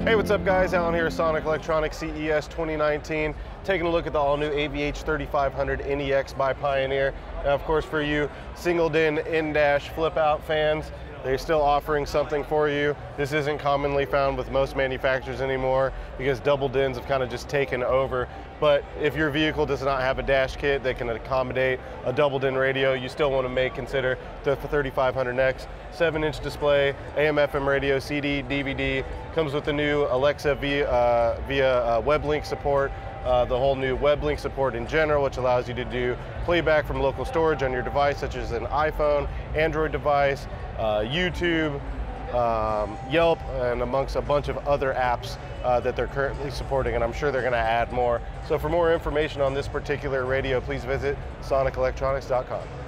Hey, what's up guys? Allyn here, Sonic Electronix CES 2019. Taking a look at the all-new AVH-3500NEX by Pioneer. Now, of course, for you single-din in-dash flip-out fans, they're still offering something for you. This isn't commonly found with most manufacturers anymore because double DINs have kind of just taken over. But if your vehicle does not have a dash kit that can accommodate a double DIN radio, you still want to consider the 3500NEX. 7-inch display, AM/FM radio, CD, DVD. Comes with the new Alexa via WebLink support. The whole new WebLink support in general, which allows you to do playback from local storage on your device, such as an iPhone, Android device, YouTube, Yelp, and amongst a bunch of other apps that they're currently supporting, and I'm sure they're going to add more. So for more information on this particular radio, please visit sonicelectronix.com.